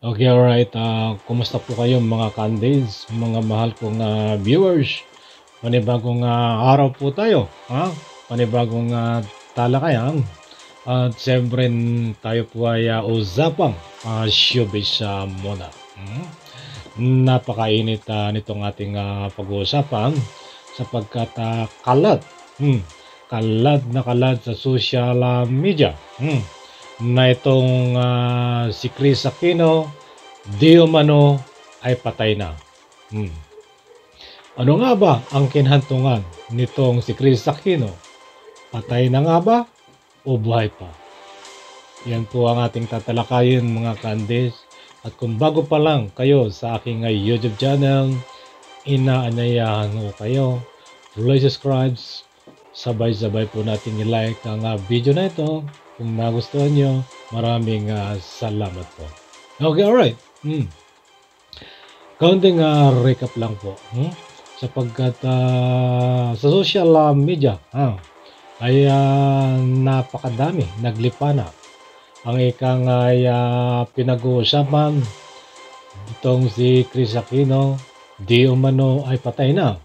Okay, alright. Kumusta po kayo mga candies, mga mahal kong viewers? Panibagong araw po tayo. Panibagong talakayan. At siyempre tayo po ay usapang showbiz muna. Napakainit nitong ating pag-uusapan sapagkat kalat. Kalat sa social media. Na itong si Chris Aquino di umano ay patay na. Ano nga ba ang kinhantungan nitong si Chris Aquino? Patay na nga ba o buhay pa? Yan po ang ating tatalakayin mga candies. At kung bago pa lang kayo sa aking YouTube channel, inaanyayahan ko kayo. Please subscribe. Sabay-sabay po natin i-like ang video na ito. Kung nagustuhan nyo, maraming salamat po. Okay, alright. Kaunting recap lang po. Sapagkat sa social media ay napakadami, naglipana. Ang ikang ay pinag-uusapan itong si Chris Aquino, di umano ay patay na.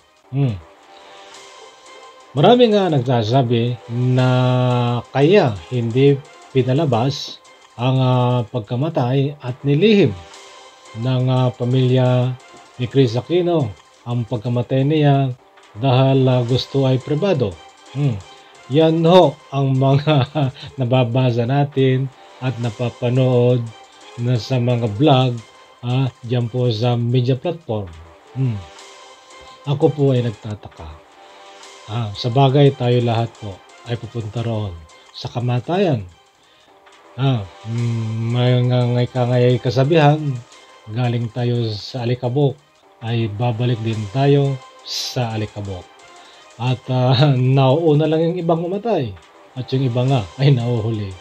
Marami nga nagsasabi na kaya hindi pinalabas ang pagkamatay at nilihim ng pamilya ni Chris Aquino ang pagkamatay niya dahil gusto ay pribado. Yan ho ang mga nababasa natin at napapanood na sa mga vlog dyan po sa media platform. Ako po ay nagtataka. Sa bagay tayo lahat po ay pupunta roon sa kamatayan. May kasabihan, galing tayo sa alikabok ay babalik din tayo sa alikabok. At nauuna lang yung ibang umatay at yung iba nga ay nauhuli.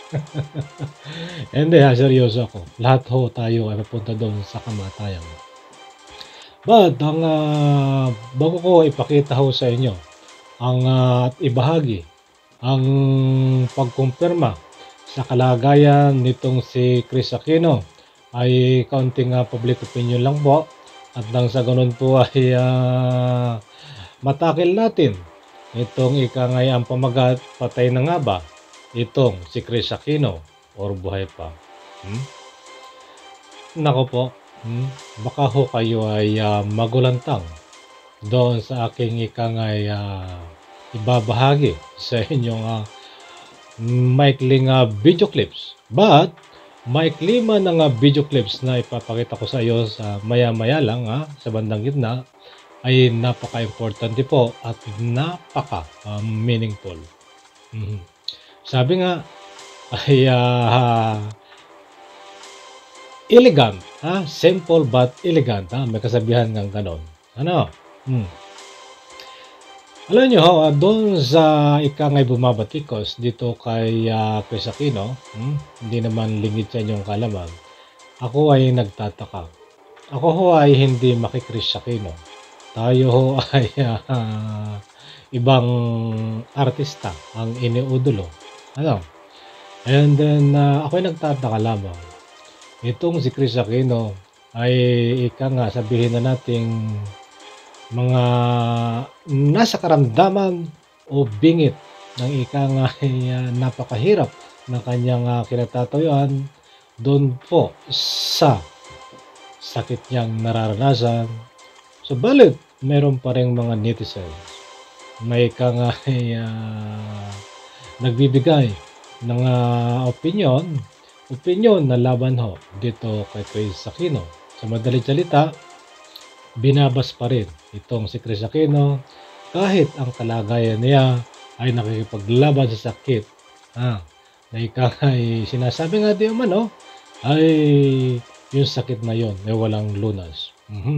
Hindi seryoso ako. Lahat ho tayo ay pupunta doon sa kamatayan. But ang bago ko ipakita ho sa inyo at ibahagi ang pagkumpirma sa kalagayan nitong si Chris Aquino ay kaunting public opinion lang po at nang sa ganun po ay matakil natin itong ikangay ang pamagat, patay na nga ba itong si Chris Aquino or buhay pa. Nako po, baka ho kayo ay magulantang doon sa aking ikangay ibabahagi sa inyong maikling video clips. But maikli man ng video clips na ipapakita ko sa iyo sa maya-maya lang sa bandang gitna ay napaka-importante po at napaka-meaningful. Sabi nga ay elegant, simple but elegant. May kasabihan ng ganon. Ano? Alam nyo, doon sa ikangay bumabatikos dito kay Chris Aquino, hindi naman lingid sa inyong kalaman, ako ay nagtataka. Ako ho ay hindi maki-Chris Aquino. Tayo ho ay ibang artista ang iniudulo. Ano? And then, ako ay nagtataka lamang. Itong si Chris Aquino ay sabihin na nating mga nasa karamdaman o bingit ng napakahirap ng kanyang kinatatayuan doon po sa sakit niyang nararanasan. Subalit, meron pa rin mga netizens may nagbibigay ng opinion na laban ho dito kay Chris Aquino. Sa madaling salita, binabas pa rin itong si Chris Aquino kahit ang kalagayan niya ay nakikipaglaban sa sakit. Na ay sinasabi nga di umano ay yung sakit na yon ay walang lunas.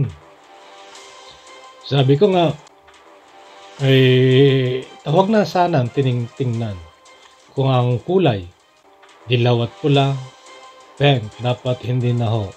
Sabi ko nga ay tawag na sana tingnan kung ang kulay dilaw at pula, pink, dapat hindi na ho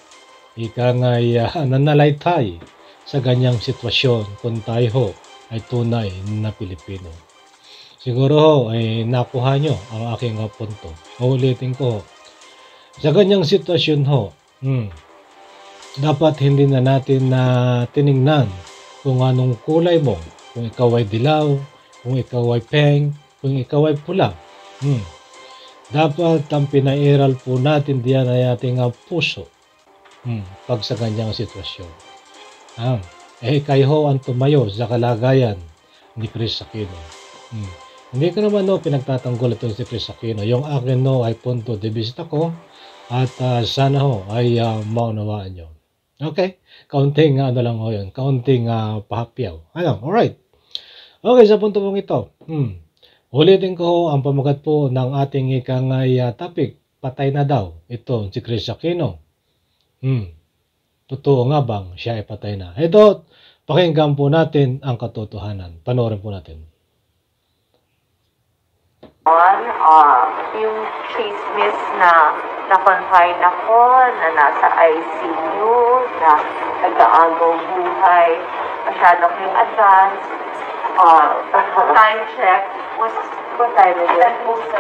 nanalaitay sa ganyang sitwasyon kung tayo ho ay tunay na Pilipino. Siguro ho ay nakuha nyo ang aking punto. Uulitin ko ho. Sa ganyang sitwasyon ho, Hmm. Dapat hindi na natin na tiningnan kung anong kulay mo, kung ikaw ay dilaw, kung ikaw ay pink, kung ikaw ay pula. Hmm. Dapat ang pinairal po natin diyan ay ating puso. Pag sa ganyang sitwasyon. Kayo ang tumayo sa kalagayan ni Chris Aquino. Hindi ko naman pinagtatanggol ito si Chris Aquino. Yung akin ay punto de vista ko at sana ay maunawaan nyo. Okay? Kaunting lang yun. Kaunting pahapyaw. Alright. Okay, sa punto pong ito. Ulitin ko ang pamagat po ng ating ikangay topic. Patay na daw ito si Chris Aquino. Totoo nga bang siya ay patay na? Ito, pakinggan po natin ang katotohanan. Panoorin po natin. Yung chismis na na-confine ako, na nasa ICU, na nag-aagaw buhay, masyadong yung advance. Time check was, what time is it?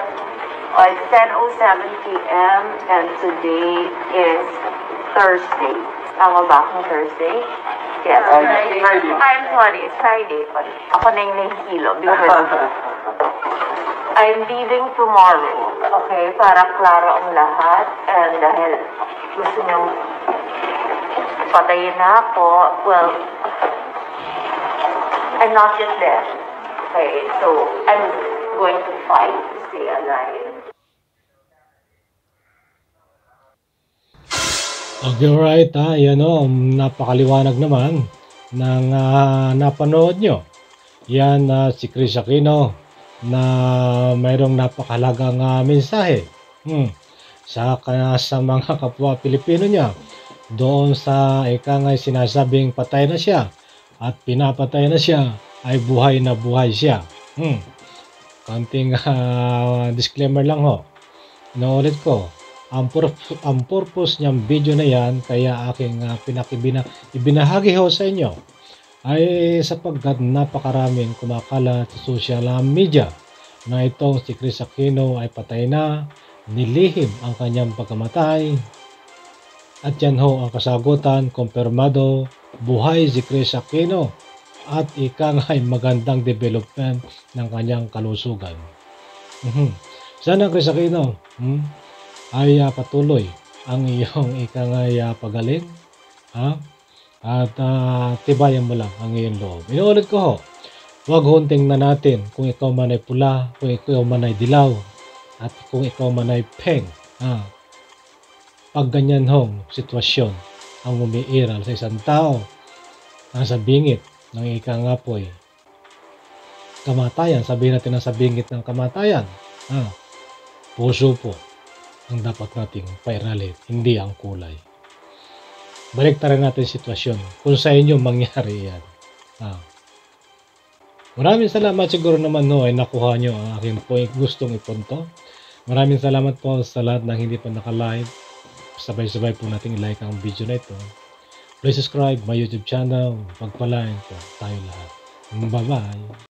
10:07 p.m. and today is Thursday. Tama ba akong Thursday? Yes. I'm sorry, it's Friday. Ako na yung nahihilo because I'm leaving tomorrow. Okay, para klaro ang lahat. And dahil gusto niyong patayin na ako, well, I'm not yet there. Okay, so I'm going to fight to stay alive. Okay, right. Yan napakaliwanag naman ng napanood nyo. Yan si Chris Aquino na mayroong napakahalagang mensahe sa mga kapwa Pilipino niya. Doon sa ikangay sinasabing patay na siya at pinapatay na siya ay buhay na buhay siya. Konting disclaimer lang Inuulit ko. Ang purpose niyang video na yan, kaya aking ibinahagi sa inyo, ay sapagkat napakaraming kumakalat sa social media na itong si Chris Aquino ay patay na, nilihim ang kanyang pagkamatay, at yan ang kasagutan, kumpirmado, buhay si Chris Aquino, at ay magandang development ng kanyang kalusugan. Sana Chris Aquino, ay patuloy ang iyong pagaling at tibayan mo lang ang iyong loob. Inuulit ko huwag tingnan natin kung ikaw man ay pula, kung ikaw man ay dilaw, at kung ikaw man ay pink. Pag ganyan sitwasyon ang umiiral sa isang tao nasa bingit ng ikangapoy kamatayan, sabihin natin nasa bingit ng kamatayan, puso po ang dapat nating pairalin, hindi ang kulay. Baliktarin natin sitwasyon kung sa inyo mangyari yan. Maraming salamat, siguro naman ay nakuha nyo ang aking point gustong ipunto. Maraming salamat po sa lahat ng hindi pa naka-like. Sabay-sabay po nating i-like ang video na ito. Please subscribe my YouTube channel. Pagpalain po tayo lahat. Bye-bye!